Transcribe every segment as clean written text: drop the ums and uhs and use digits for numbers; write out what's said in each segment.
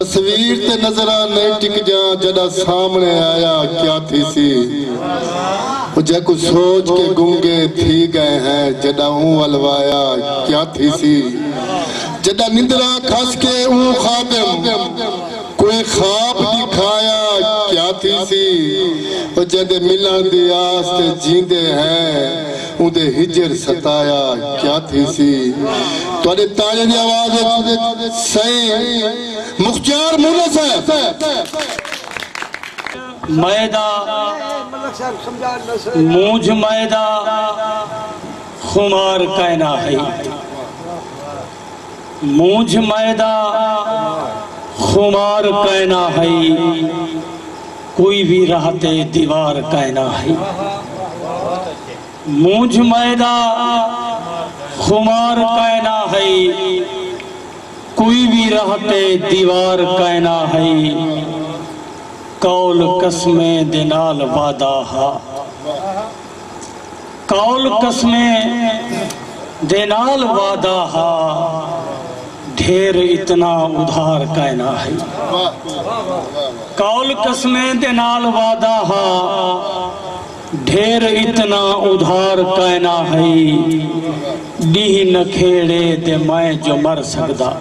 تصویر تے نظرہ نہیں ٹک جاں جڑا سامنے آیا کیا تھی سی جے کو سوچ کے گنگے تھی گئے ہیں جڑا والوایا کیا تھی سی جڑا نندرہ کھس کے خادم کوئی خواب دکھایا کیا تھی سی جڑے ملان دی آستے جیندے ہیں اندے ہجر ستایا کیا تھی سی توڑے تانے دی آواز صحیح مختار مونس ہے میدہ موج میدہ خمار کہنا ہے موج میدہ خمار کہنا ہے کوئی بھی رہتے دیوار کہنا ہے موج میدہ خمار کہنا ہے کوئی بھی رہتے دیوار کہنا ہے قول قسمیں دنال وعدہ ہا قول قسمیں دنال وعدہ ہا ڈھیر اتنا ادھار کہنا ہے قول قسمیں دنال وعدہ ہا ڈھیر اتنا ادھار کہنا ہے ڈیہ نہ کھیڑے دے میں جو مر سکدا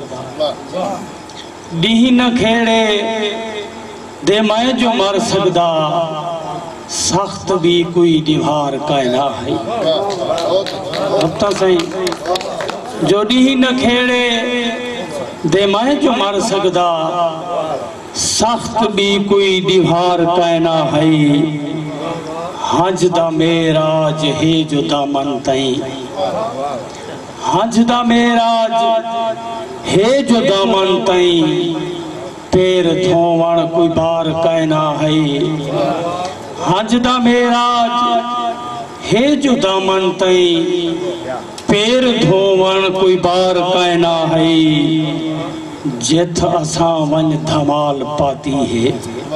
ڈیہ نہ کھیڑے دے میں جو مر سکدا سخت بھی کوئی دیوار کہنا ہے اب تا صحیح جو ڈیہ نہ کھیڑے دے میں جو مر سکدا سخت بھی کوئی دیوار کہنا ہے ہنج دا میراج ہے جو دامن تائیں ہنج دا میراج ہے جو دامن تائیں پیر دھوان کوئی بار کہنا ہے ہنج دا میراج ہے جو دامن تائیں پیر دھوان کوئی بار کہنا ہے جت اساں ون دھمال پاتی ہے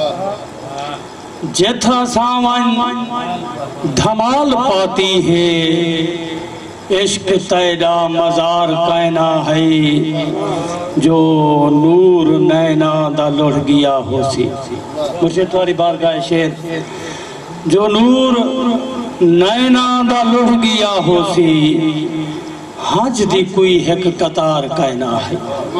جت اساں ون دھمال پاتی ہے عشق تیڑا مزار کہنا ہے جو نور نینا دا لڑ گیا ہو سی مرشد تواری بارگاہ شیر جو نور نینا دا لڑ گیا ہو سی حج دی کوئی ایک قطار کہنا ہے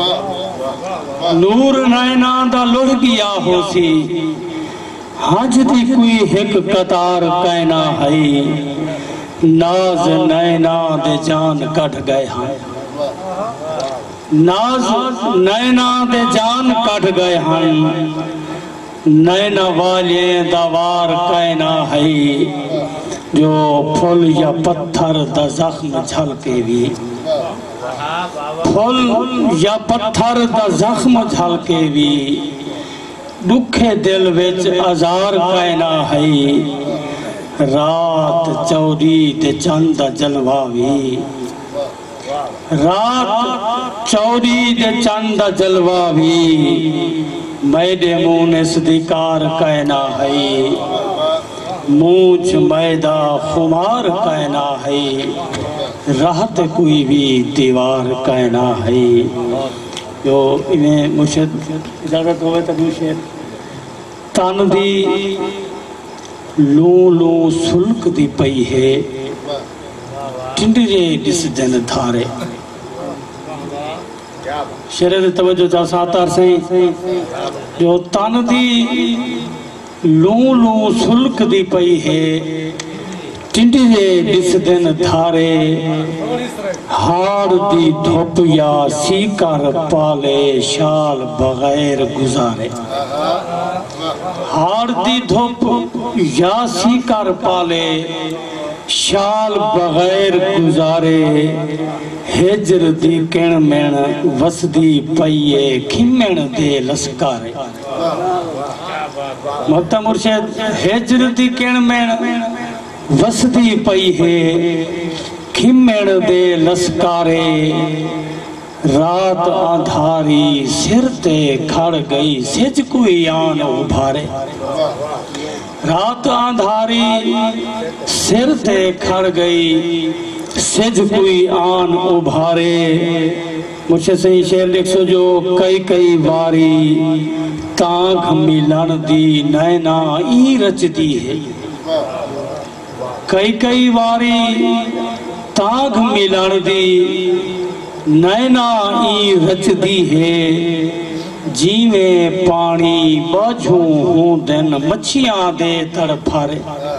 نور نینا دا لڑ گیا ہو سی حج دی کوئی ایک قطار کہنا ہے ناز نینا دے جان کٹ گئے ہیں ناز نینا دے جان کٹ گئے ہیں نینا والے دوار کہنا ہے جو پھل یا پتھر دا زخم جھلکے بھی پھل یا پتھر دا زخم جھلکے بھی دکھے دل وچ ازار کہنا ہے رات چوری تے چند جلواوی رات چوری تے چند جلواوی میڈے مونس دیکار کہنا ہے موچ میدہ خمار کہنا ہے رہت کوئی بھی دیوار کہنا ہے جو انہیں مرشد اجازت ہوئے تبھی شیر تن دی لوں لوں سلک دی پئی ہے ٹنڈرے ڈس جن دھارے شرر توجہ چاہ ساتار سے جو تن دی لوں لوں سلک دی پئی ہے ٹنڈرے ڈس جن دھارے ہار دی دھوپ یا سیکر پالے شال بغیر گزارے ہار دی دھوپ یا سیکر پالے شال بغیر گزارے ہجر دی کن مین وسدی پئیے کھمن دے لسکارے محترم مرشد ہجر دی کن مین وسدی پئیے کھمن دے لسکارے رات آدھاری سر تے کھڑ گئی سج کوئی آن ابھارے رات آدھاری سر تے کھڑ گئی سج کوئی آن ابھارے मुझसे सही शेर लिख सो जो कई कई बारी तांख मिलन दी नैना ई रचदी है कई कई बारी तांख मिलन दी नैना ई रचदी है जीवें पानी बाझू हूं दिन मच्छियां दे तड़फारे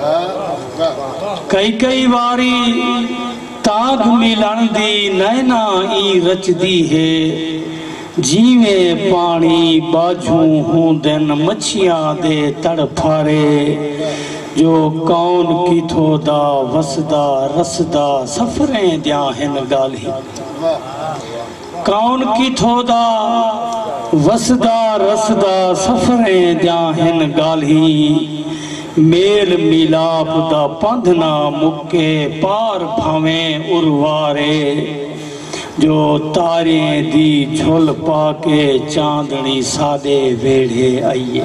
कई बारी ताग मिलन दी नैना ई रचदी है जीवें पानी बाझू हूं दिन मच्छियां दे तड़फारे जो कौन किथो दा वसदा रसदा सफरें दिया हिन गाली कौन किथो दा वसदा रसदा सफरें दिया हिन गाली मेल मिलाप दा पंधना मुक्के पार भावें उर्वारे जो तारे दी झुल पाके चांदनी सादे वेढ़े आइए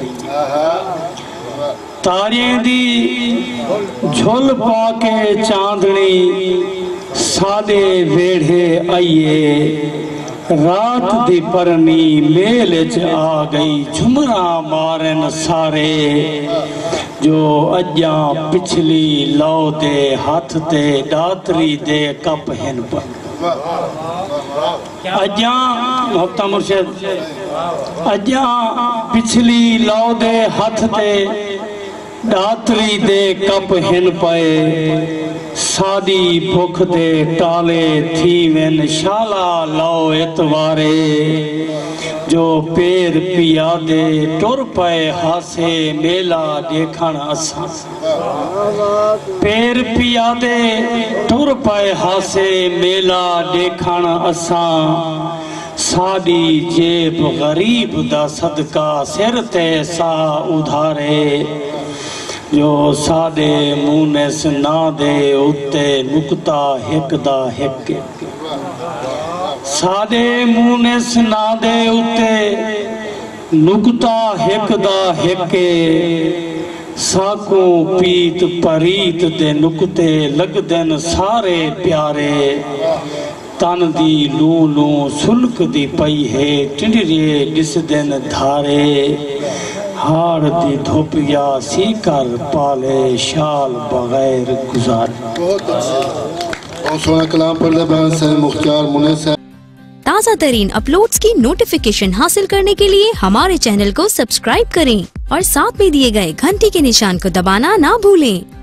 तारे दी झुल पाके चांदनी सादे वेढ़े आइए रात दी परनी मेल च आ गई झुमरा मारन सारे जो अज्जा पिछली लौ दे हाथ ते दातरी दे कप हिन पर अज्जा मुफ्ता मुर्शिद अज्जा पिछली लौ दे हाथ ते दातरी दे कप हिन पे सादी भुख दे टाले थी वेन शाला लो एतवारे जो पेर पिया दे टुर पे हासे मेला देखण असा पेर पिया दे टुर पे हासे मेला देखण असा साडी जेब गरीब दा सदका सिर ते सा उधारे जो सादे मुनेस ना दे उते नुकता हिक दा हिक सादे मुनेस ना दे उते नुकता हिक दा हिक साको पीत परीत दे नुकते लगदन सारे प्यारे तन दी लू लू सुलक दी पई है टिंडरे दिसदन धारे हाड़ दी धोपिया सीकर पाले शाल बगैर गुजार। बहुत सोना कलाम पढ़ ले बहन से मुख्तार मुनीस है। ताज़ा तरीन अपलोड्स की नोटिफिकेशन हासिल करने के लिए हमारे चैनल को सब्सक्राइब करें और साथ में दिए गए घंटी के निशान को दबाना ना भूलें।